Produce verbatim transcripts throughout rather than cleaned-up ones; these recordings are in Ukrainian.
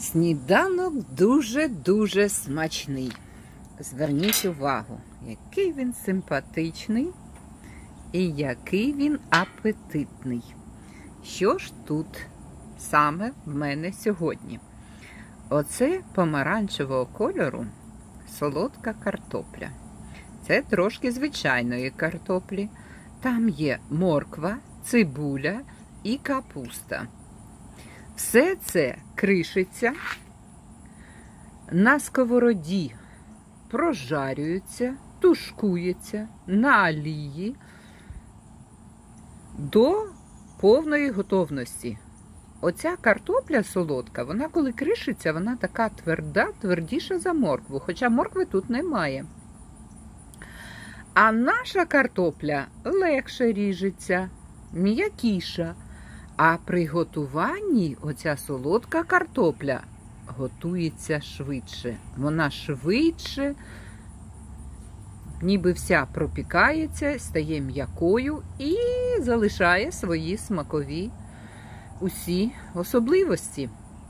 Сніданок дуже-дуже смачний. Зверніть увагу, який він симпатичний і який він апетитний. Що ж тут саме в мене сьогодні? Оце помаранчевого кольору солодка картопля. Це трошки звичайної картоплі. Там є морква, цибуля і капуста. Все це кришиться, на сковороді прожарюється, тушкується на олії до повної готовності. Оця картопля солодка, вона коли кришиться, вона така тверда, твердіша за моркву, хоча моркви тут немає. А наша картопля легше ріжеться, м'якіша. А при готуванні оця солодка картопля готується швидше. Вона швидше, ніби вся пропікається, стає м'якою і залишає свої смакові усі особливості.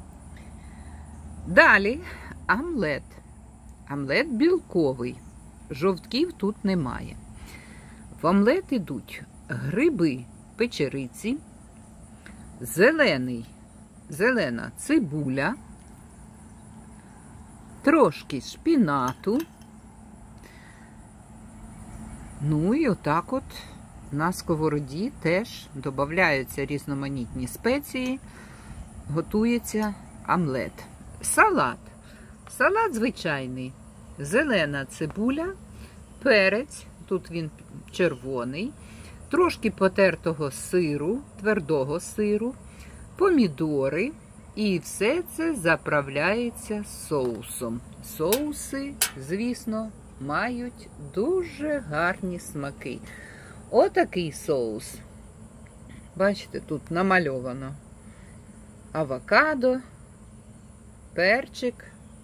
Далі омлет. Омлет білковий. Жовтків тут немає. В омлет ідуть гриби печериці, зелений, зелена цибуля, трошки шпінату. Ну і отак от на сковороді теж додаються різноманітні спеції, готується омлет. Салат. Салат звичайний. Зелена цибуля, перець, тут він червоний, трошки потертого сиру, твердого сиру, помідори, і все це заправляється соусом. Соуси, звісно, мають дуже гарні смаки. Отакий соус. Бачите, тут намальовано авокадо, перчик.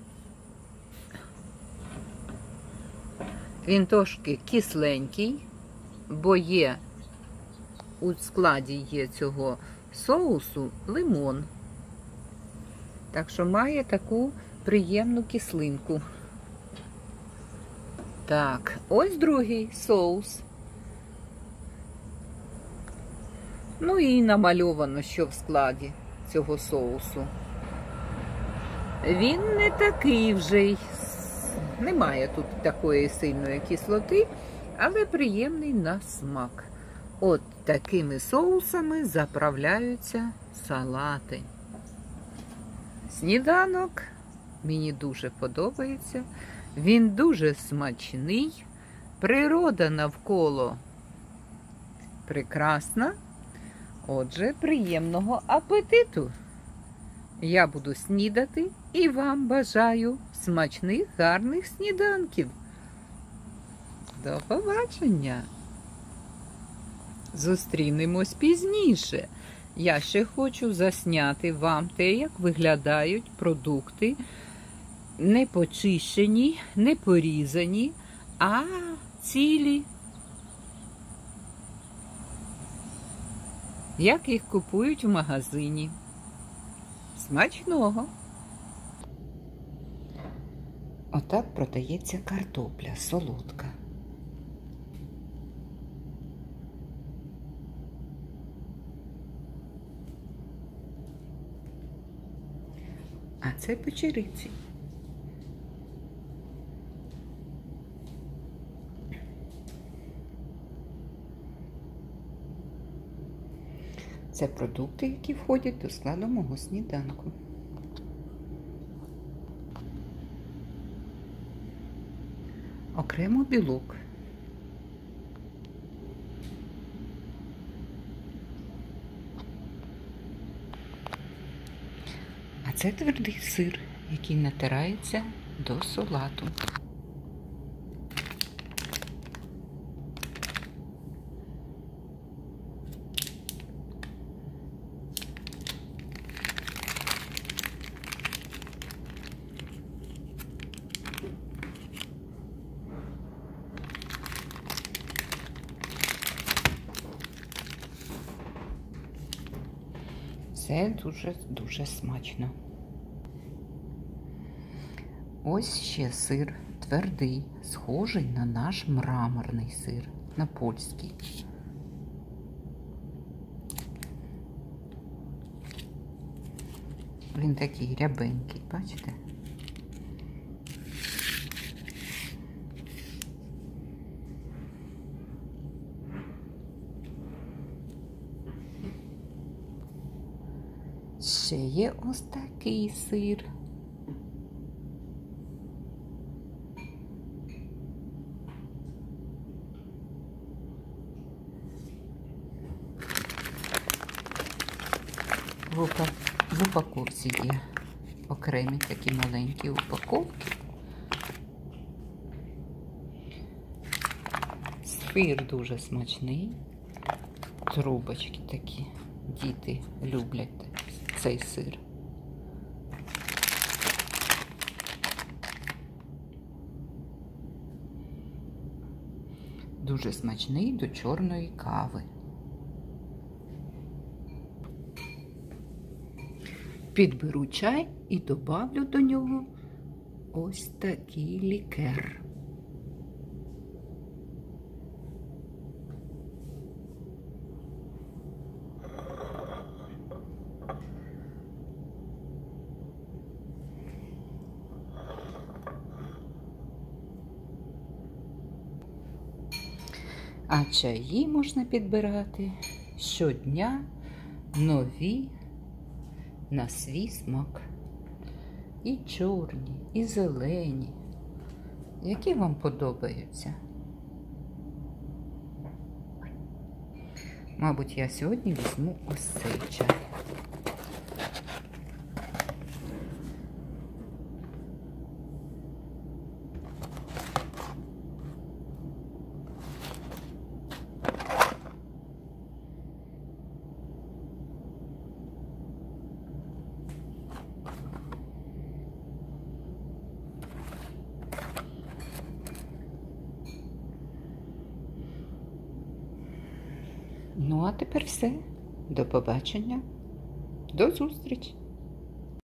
Він трошки кисленький, бо є у складі є цього соусу лимон. Так що має таку приємну кислинку. Так, ось другий соус. Ну і намальовано, що в складі цього соусу. Він не такий вже й, немає тут такої сильної кислоти, але приємний на смак. От такими соусами заправляються салати. Сніданок мені дуже подобається. Він дуже смачний. Природа навколо прекрасна. Отже, приємного апетиту! Я буду снідати і вам бажаю смачних, гарних сніданків. До побачення! Зустрінемось пізніше. Я ще хочу засняти вам те, як виглядають продукти, не почищені, не порізані, а цілі. Як їх купують в магазині. Смачного! Отак продається картопля солодка. А це печериці. Це продукти, які входять до складу мого сніданку. Окремо білок. А це твердий сир, який натирається до салату. Це дуже-дуже смачно. Ось ще сир твердий, схожий на наш мраморний сир, на польський. Він такий рябенький, бачите? Ще є ось такий сир. В, упак... в упаковці є окремі такі маленькі упаковки. Сир дуже смачний. Трубочки такі. Діти люблять цей сир. Дуже смачний до чорної кави. Підберу чай і добавлю до нього ось такий лікер. А чаї можна підбирати щодня нові на свій смак. І чорні, і зелені, які вам подобаються. Мабуть, я сьогодні візьму ось цей чай. Ну, а тепер все. До побачення. До зустрічі.